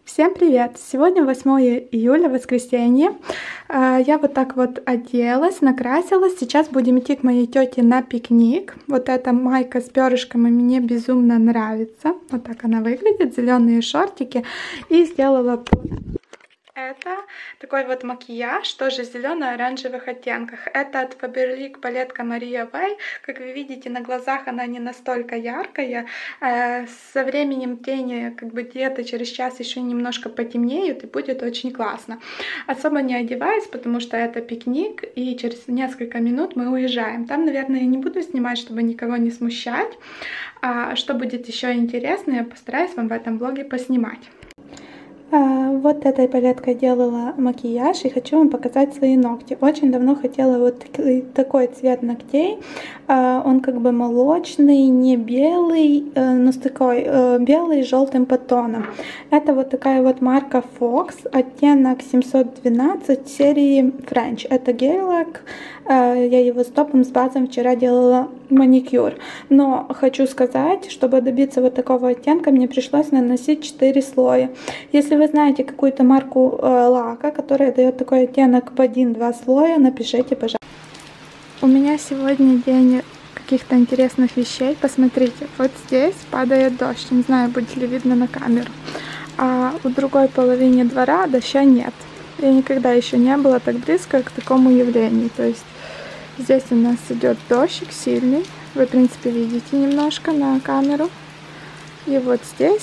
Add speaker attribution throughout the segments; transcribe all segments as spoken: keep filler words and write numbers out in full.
Speaker 1: Всем привет! Сегодня восьмое июля, воскресенье. Я вот так вот оделась, накрасилась. Сейчас будем идти к моей тете на пикник. Вот эта майка с перышками мне безумно нравится. Вот так она выглядит, зеленые шортики. И сделала это такой вот макияж, тоже зелено-оранжевых оттенках. Это от Faberlic палетка Maria Way. Как вы видите, на глазах она не настолько яркая. Со временем тени как бы где-то через час еще немножко потемнеют, и будет очень классно. Особо не одеваюсь, потому что это пикник, и через несколько минут мы уезжаем. Там, наверное, я не буду снимать, чтобы никого не смущать. А что будет еще интересно, я постараюсь вам в этом влоге поснимать. Вот этой палеткой делала макияж, и хочу вам показать свои ногти. Очень давно хотела вот такой цвет ногтей. Он как бы молочный, не белый, но с такой белый с желтым подтоном. Это вот такая вот марка Fox, оттенок семьсот двенадцать серии French. Это гель-лак. Я его с топом, с базом вчера делала маникюр. Но хочу сказать, чтобы добиться вот такого оттенка, мне пришлось наносить четыре слоя. Если вы знаете какую-то марку э, лака, которая дает такой оттенок в один-два слоя, напишите, пожалуйста. У меня сегодня день каких-то интересных вещей. Посмотрите, вот здесь падает дождь. Не знаю, будет ли видно на камеру. А у другой половине двора дождя нет. Я никогда еще не была так близко к такому явлению. То есть здесь у нас идет дождик сильный. Вы, в принципе, видите немножко на камеру. И вот здесь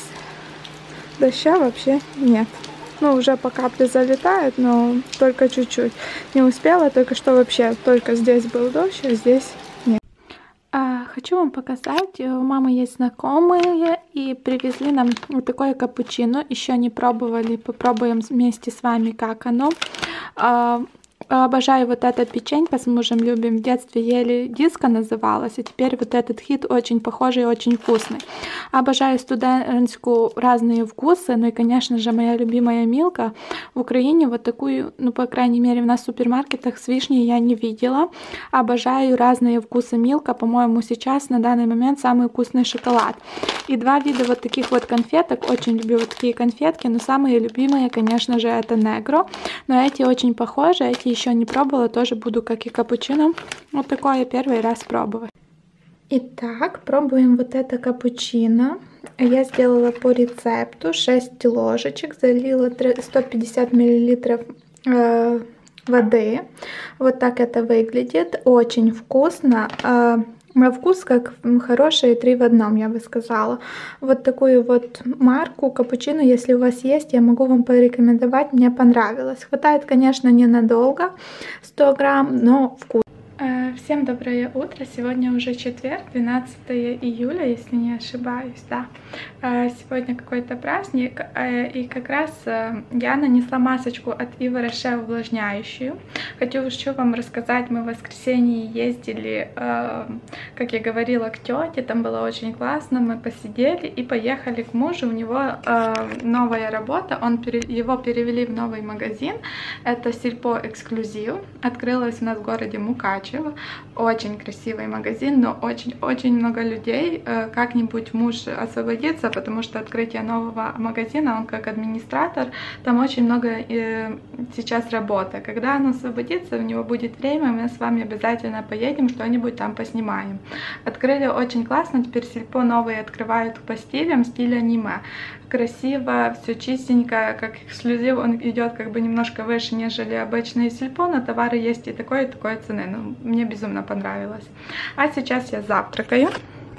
Speaker 1: дождя вообще нет. Ну, уже по капле залетает, но только чуть-чуть. Не успела, только что вообще только здесь был дождь, а здесь нет. А, хочу вам показать, у мамы есть знакомые, и привезли нам вот такое капучино. Еще не пробовали, попробуем вместе с вами, как оно. А, Обожаю вот этот печенье, с мужем любим. В детстве ели, диско называлось, и теперь вот этот хит очень похожий и очень вкусный. Обожаю студентскую разные вкусы, ну и, конечно же, моя любимая Милка. В Украине вот такую, ну, по крайней мере, в нас в супермаркетах с вишней я не видела. Обожаю разные вкусы Милка, по-моему, сейчас на данный момент самый вкусный шоколад. И два вида вот таких вот конфеток, очень люблю вот такие конфетки, но самые любимые, конечно же, это Негро. Но эти очень похожи, эти еще не пробовала, тоже буду, как и капучино, вот такое первый раз пробовать. Итак, пробуем вот это капучино. Я сделала по рецепту шесть ложечек, залила сто пятьдесят миллилитров э, воды. Вот так это выглядит, очень вкусно. Э, На вкус как хорошие три в одном, я бы сказала. Вот такую вот марку капучино, если у вас есть, я могу вам порекомендовать, мне понравилось. Хватает, конечно, ненадолго, сто грамм, но вкус. Всем доброе утро, сегодня уже четверг, двенадцатое июля, если не ошибаюсь, да. Сегодня какой-то праздник, и как раз я нанесла масочку от Ива Роше увлажняющую. Хочу вам рассказать, мы в воскресенье ездили, как я говорила, к тете, там было очень классно, мы посидели и поехали к мужу, у него новая работа, он, его перевели в новый магазин, это Сельпо Эксклюзив, открылась у нас в городе Мукачево. Очень красивый магазин, но очень-очень много людей. Как-нибудь муж освободится, потому что открытие нового магазина, он как администратор, там очень много э, сейчас работы. Когда он освободится, у него будет время, мы с вами обязательно поедем, что-нибудь там поснимаем. Открыли очень классно, теперь Сельпо новые открывают по стилям, стиль аниме. Красиво, все чистенько, как эксклюзив, он идет как бы немножко выше, нежели обычные Сельпо, но товары есть и такой, и такой цены. Ну, мне безумно понравилось. А сейчас я завтракаю.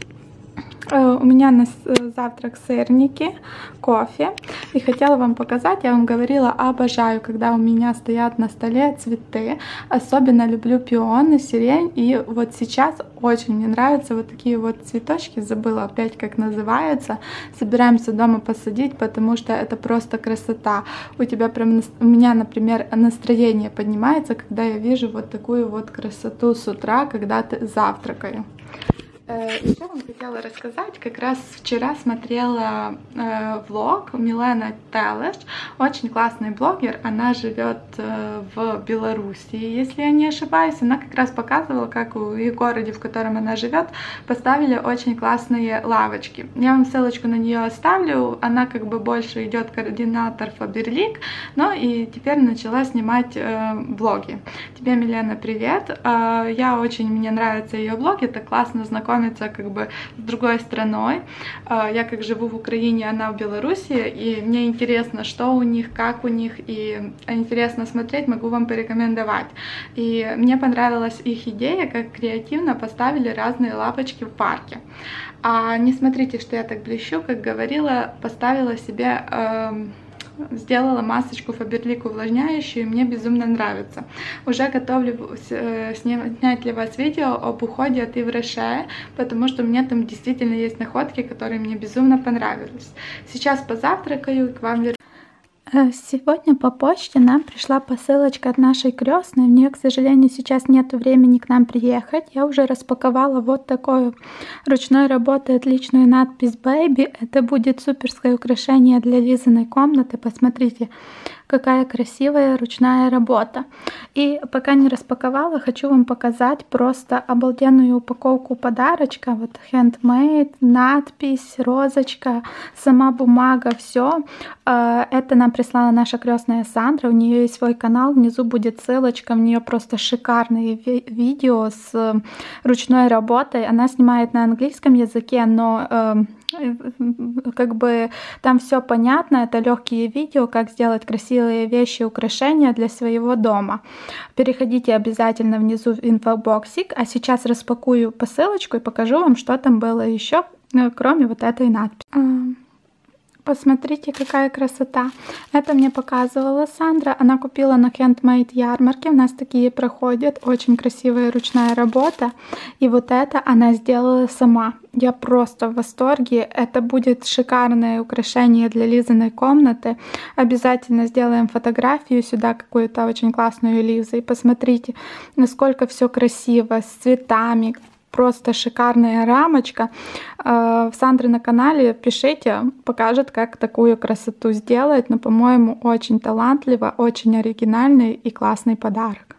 Speaker 1: У меня на завтрак сырники, кофе. И хотела вам показать, я вам говорила, обожаю, когда у меня стоят на столе цветы. Особенно люблю пионы, сирень. И вот сейчас очень мне нравятся вот такие вот цветочки. Забыла опять, как называются. Собираемся дома посадить, потому что это просто красота. У тебя прям, у меня, например, настроение поднимается, когда я вижу вот такую вот красоту с утра, когда ты завтракаю. Еще вам хотела рассказать, как раз вчера смотрела э, влог Милена Телеш, очень классный блогер, она живет э, в Беларуси, если я не ошибаюсь, она как раз показывала, как в их городе, в котором она живет, поставили очень классные лавочки. Я вам ссылочку на нее оставлю, она как бы больше идет координатор Faberlic, но и теперь начала снимать э, блоги. Тебе, Милена, привет, э, я очень, мне нравятся ее блоги, это классно знакомиться как бы с другой страной. Я как живу в Украине, она в Беларуси, и мне интересно, что у них, как у них, и интересно смотреть, могу вам порекомендовать. И мне понравилась их идея, как креативно поставили разные лавочки в парке. А не смотрите, что я так блещу, как говорила, поставила себе... Э сделала масочку Faberlic увлажняющую, и мне безумно нравится. Уже готовлю снять для вас видео об уходе от Yves Rocher, потому что у меня там действительно есть находки, которые мне безумно понравились. Сейчас позавтракаю и к вам вернусь. Сегодня по почте нам пришла посылочка от нашей крестной. У нее, к сожалению, сейчас нет времени к нам приехать. Я уже распаковала вот такую ручной работы отличную надпись Baby. Это будет суперское украшение для Лизиной комнаты. Посмотрите, какая красивая ручная работа. И пока не распаковала, хочу вам показать просто обалденную упаковку подарочка. Вот handmade, надпись, розочка, сама бумага, все. Это нам прислала наша крестная Сандра. У нее есть свой канал, внизу будет ссылочка. У нее просто шикарные ви видео с ручной работой. Она снимает на английском языке, но как бы там все понятно. Это легкие видео, как сделать красивые вещи, украшения для своего дома. Переходите обязательно внизу в инфобоксик. А сейчас распакую посылочку и покажу вам, что там было еще, кроме вот этой надписи. Посмотрите, какая красота. Это мне показывала Сандра. Она купила на Handmade ярмарке. У нас такие проходят. Очень красивая ручная работа. И вот это она сделала сама. Я просто в восторге. Это будет шикарное украшение для Лизиной комнаты. Обязательно сделаем фотографию сюда, какую-то очень классную Лизы. И посмотрите, насколько все красиво, с цветами. Просто шикарная рамочка. В Сандре на канале пишите, покажет, как такую красоту сделать. Но, по-моему, очень талантливо, очень оригинальный и классный подарок.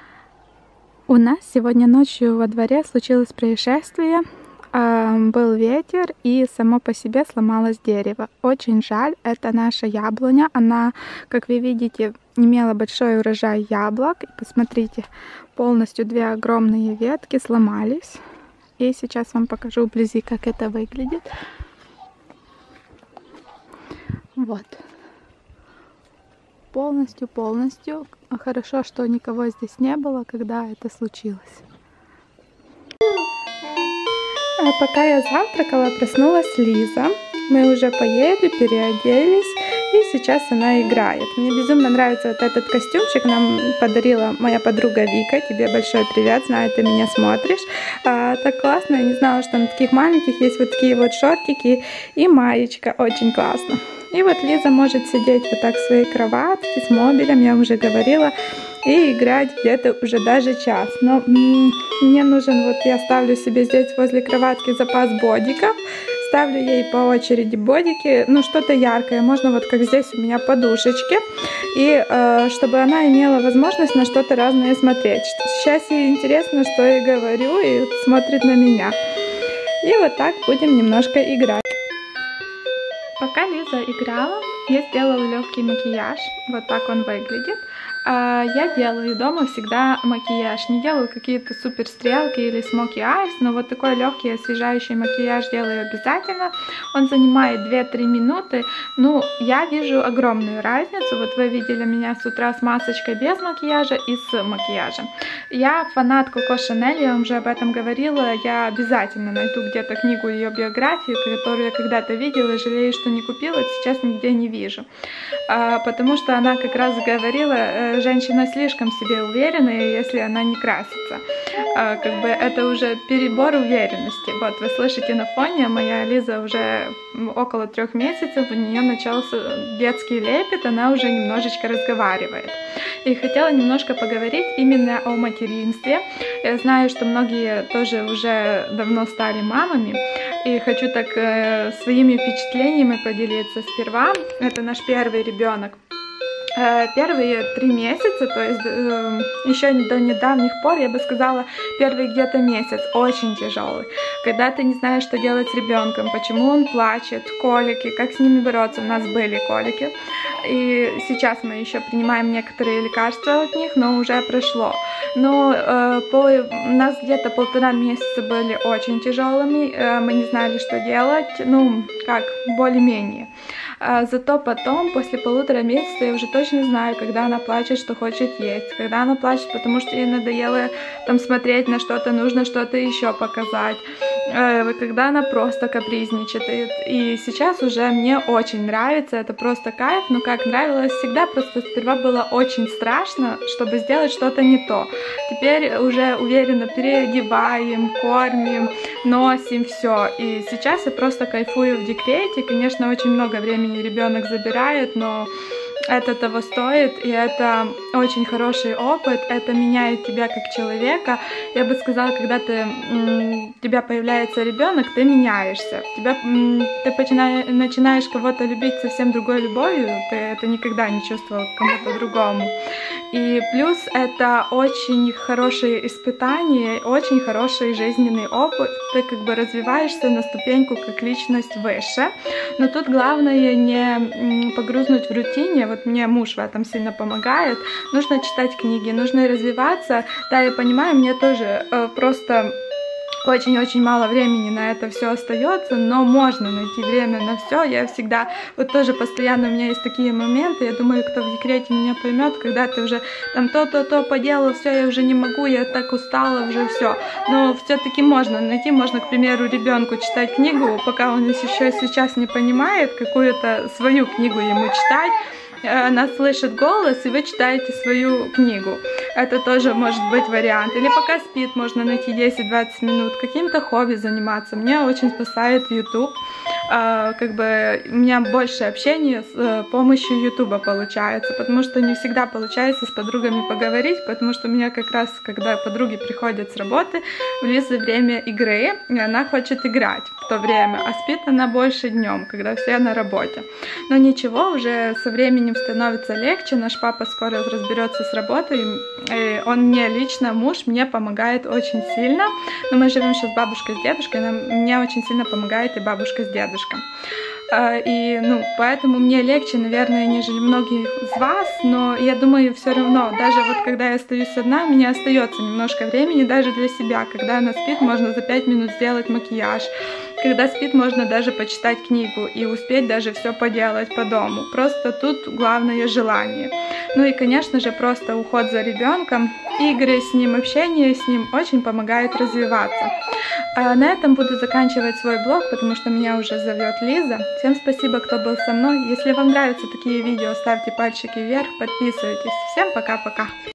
Speaker 1: У нас сегодня ночью во дворе случилось происшествие. Был ветер, и само по себе сломалось дерево. Очень жаль, это наша яблоня. Она, как вы видите, имела большой урожай яблок. И посмотрите, полностью две огромные ветки сломались. И сейчас вам покажу вблизи, как это выглядит. Вот. Полностью, полностью. Хорошо, что никого здесь не было, когда это случилось. А пока я завтракала, проснулась Лиза. Мы уже поели, переоделись, и сейчас она играет. Мне безумно нравится вот этот костюмчик, нам подарила моя подруга Вика. Тебе большой привет, знаю, ты меня смотришь. А, так классно, я не знала, что на таких маленьких есть вот такие вот шортики и маечка, очень классно. И вот Лиза может сидеть вот так в своей кроватке с мобилем, я уже говорила, и играть где-то уже даже час. Но м-м, мне нужен, вот я ставлю себе здесь возле кроватки запас бодиков. Ставлю ей по очереди бодики, ну что-то яркое, можно вот как здесь у меня подушечки, и э, чтобы она имела возможность на что-то разное смотреть. Сейчас ей интересно, что я говорю, и смотрит на меня. И вот так будем немножко играть. Пока Лиза играла, я сделала легкий макияж, вот так он выглядит. Я делаю дома всегда макияж, не делаю какие-то супер стрелки или смоки айс, но вот такой легкий освежающий макияж делаю обязательно. Он занимает две-три минуты. Ну, я вижу огромную разницу. Вот вы видели меня с утра с масочкой без макияжа и с макияжем. Я фанат Коко Шанель, я вам уже об этом говорила. Я обязательно найду где-то книгу ее биографию, которую я когда-то видела, жалею, что не купила, сейчас нигде не вижу. потому что она как раз говорила, женщина слишком в себе уверенная, если она не красится. Как бы это уже перебор уверенности. Вот вы слышите на фоне, моя Лиза уже около трех месяцев, у нее начался детский лепет, она уже немножечко разговаривает. И хотела немножко поговорить именно о материнстве. Я знаю, что многие тоже уже давно стали мамами, и хочу так э, своими впечатлениями поделиться. Сперва, это наш первый ребенок. Первые три месяца, то есть э, еще до недавних пор, я бы сказала, первый где-то месяц очень тяжелый. Когда ты не знаешь, что делать с ребенком, почему он плачет, колики, как с ними бороться. У нас были колики, и сейчас мы еще принимаем некоторые лекарства от них, но уже прошло. Но э, по, у нас где-то полтора месяца были очень тяжелыми, э, мы не знали, что делать, ну, как, более-менее. Зато потом, после полутора месяца, я уже точно знаю, когда она плачет, что хочет есть, когда она плачет, потому что ей надоело там смотреть на что-то, нужно что-то еще показать, когда она просто капризничает. И сейчас уже мне очень нравится, это просто кайф, но как нравилось всегда, просто сперва было очень страшно, чтобы сделать что-то не то. Теперь уже уверенно переодеваем, кормим, носим, все. И сейчас я просто кайфую в декрете, конечно, очень много времени ребенок забирает, но это того стоит, и это очень хороший опыт, это меняет тебя как человека. Я бы сказала, когда ты, у тебя появляется ребенок, ты меняешься, тебя, ты начинаешь, начинаешь кого-то любить совсем другой любовью, ты это никогда не чувствовал к кому-то другому. И плюс это очень хорошие испытания, очень хороший жизненный опыт, ты как бы развиваешься на ступеньку как личность выше, но тут главное не погрузнуть в рутине. Вот мне муж в этом сильно помогает. Нужно читать книги, нужно развиваться. Да, я понимаю, мне тоже э, просто очень-очень мало времени на это все остается, но можно найти время на все. Я всегда, вот тоже постоянно у меня есть такие моменты, я думаю, кто в декрете меня поймет, когда ты уже там то-то-то поделал, все, я уже не могу, я так устала, уже все. Но все-таки можно найти, можно, к примеру, ребенку читать книгу, пока он еще сейчас не понимает, какую-то свою книгу ему читать. Она слышит голос, и вы читаете свою книгу. Это тоже может быть вариант. Или пока спит, можно найти десять-двадцать минут, каким-то хобби заниматься. Мне очень спасает YouTube. Как бы у меня больше общения с помощью YouTube получается, потому что не всегда получается с подругами поговорить, потому что у меня как раз, когда подруги приходят с работы, в Лизы время игры, и она хочет играть в то время, а спит она больше днем, когда все на работе. Но ничего, уже со временем становится легче, наш папа скоро разберется с работой, и он мне лично, муж, мне помогает очень сильно, но мы живем сейчас с бабушкой, с дедушкой, нам, мне очень сильно помогает и бабушка с дедушкой. И, ну, поэтому мне легче, наверное, нежели многих из вас, но я думаю, все равно, даже вот когда я остаюсь одна, у меня остается немножко времени даже для себя. Когда она спит, можно за пять минут сделать макияж. Когда спит, можно даже почитать книгу и успеть даже все поделать по дому. Просто тут главное желание. Ну и, конечно же, просто уход за ребенком, игры с ним, общение с ним очень помогает развиваться. А на этом буду заканчивать свой блог, потому что меня уже зовет Лиза. Всем спасибо, кто был со мной. Если вам нравятся такие видео, ставьте пальчики вверх, подписывайтесь. Всем пока-пока.